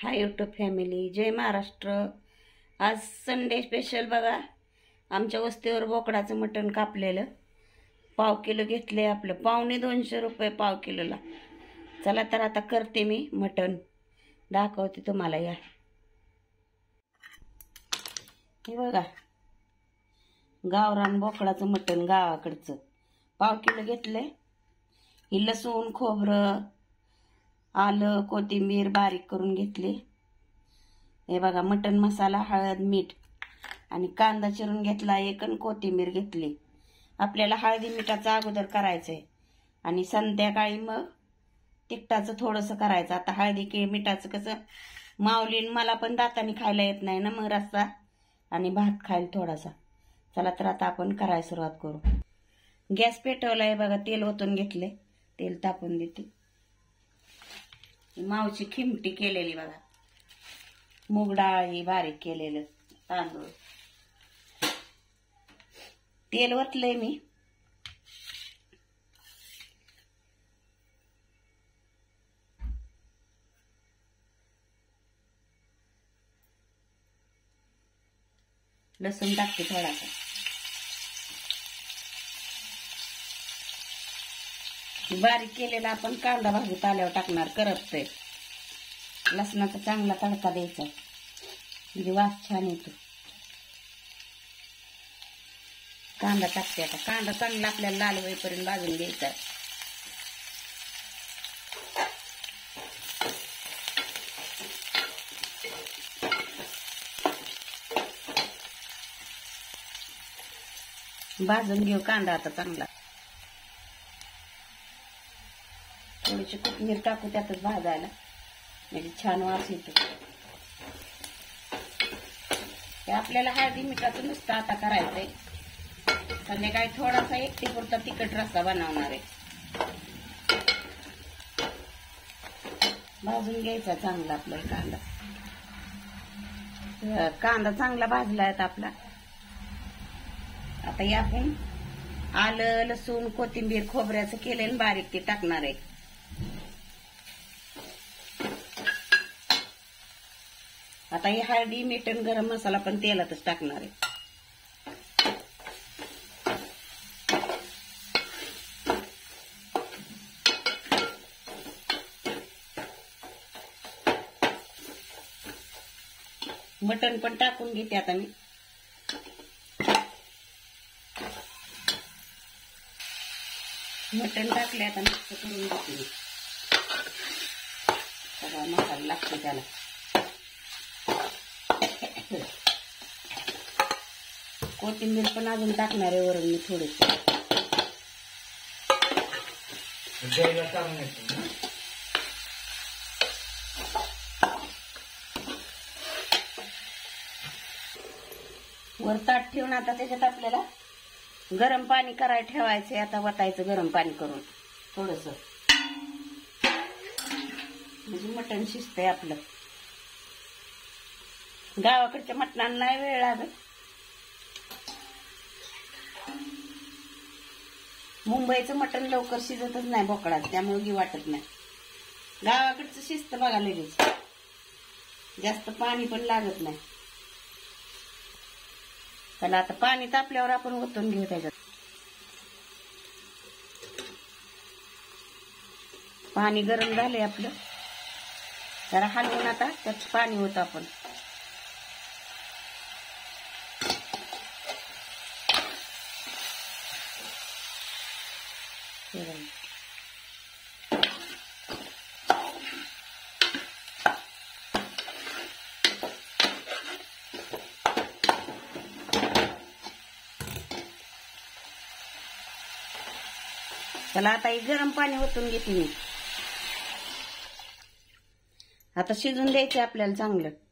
हाय YouTube family, जय महाराष्ट्र। आज Sunday special बघा, आमच्या वस्तीवर बोकडाचं मटण कापलेलं 1/2 किलो घेतले। आपलं 250 रुपये 1/2 किलोला। चला तर आता करते मी मटण, दाखवते तुम्हाला। या हे बघा, गावरान बोकडाचं मटण गावाकडचं 1/2 किलो घेतले। ही लसूण, खोबरं, आलं, कोथिंबीर बारीक करून घेतली। हे बघा, मटण मसाला, हळद, मीठ आणि कांदा चिरून घेतला एक, आणि कोथिंबीर घेतली। आपल्याला हळदी मिठाचं अगोदर करायचंय आणि संध्याकाळी मग तिखटाचं थोडंसं करायचं। आता हळदी की मिठाचं कसं माऊलीन मला पण दाताने खायला येत नाही ना, मग रस्सा आणि भात खायला थोडासा। चला तर आता आपण करायला सुरुवात करू। गॅस पेटवलाय बघा, तेल ओतून घेतले, तेल तापून देते। मावची खिमटी केलेली बघा, मूग डाळ ही बारीक केलेलं, तांदूळ, तेल ओतलंय मी। लसूण टाकते थोडासा, बारीक केलेला आपण कांदा भाजून आल्यावर टाकणार, करपतंय। लसणाचा चांगला तडका द्यायचा, म्हणजे वास छान येतो। कांदा टाकते आता, कांदा चांगला आपल्याला लाल होईपर्यंत भाजून घ्यायचा। भाजून घेऊ कांदा आता चांगला। थोडीशी कोथिंबीर टाकू त्यातच भाजायला, म्हणजे छान वास येतो। आपल्याला हळदी मिठाचं नुसतं आता करायचंय, संध्याकाळी थोडासा एकटीपुरता तिखट रस्सा बनवणार आहे। भाजून घ्यायचा चांगला आपला कांदा। कांदा चांगला भाजला आहे आपला। आता या आपण आलं, लसूण, कोथिंबीर, खोबऱ्याचं केलेलं बारीक ते टाकणार आहे। आता ही हळदी, मीठ आणि गरम मसाला पण तेलातच टाकणार आहे। मटण पण टाकून घेते आता मी। मटण टाकले आता, मिक्स करून घेते। सगळा मसाला लागतो त्याला। कोथिंबीर पण अजून टाकणार आहे वरून मी थोडीशी। वर ताट ठेवून आता त्याच्यात आपल्याला गरम पाणी करायला ठेवायचंय। आता वतायचं गरम पाणी करून थोडस, म्हणजे मटण शिजतंय आपलं। गावाकडच्या मटणाला नाही वेळ लागत, मुंबईचं मटण लवकर शिजतच नाही बोकडात, त्यामुळे गी वाटत नाही। गावाकडचं शिजतं बघा लगेच, जास्त पाणी पण लागत नाही। चला आता पाणी तापल्यावर आपण ओतून घेऊ त्याच्यात। पाणी गरम झालंय आपलं, जरा हलवून आता त्यात पाणी होतं आपण। चला आता हे गरम पाणी ओतून घेते मी। आता शिजून द्यायचं आपल्याला चांगलं।